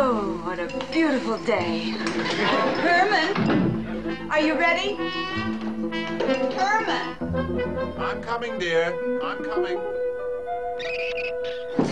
Oh, what a beautiful day. Herman, are you ready? Herman! I'm coming, dear. I'm coming.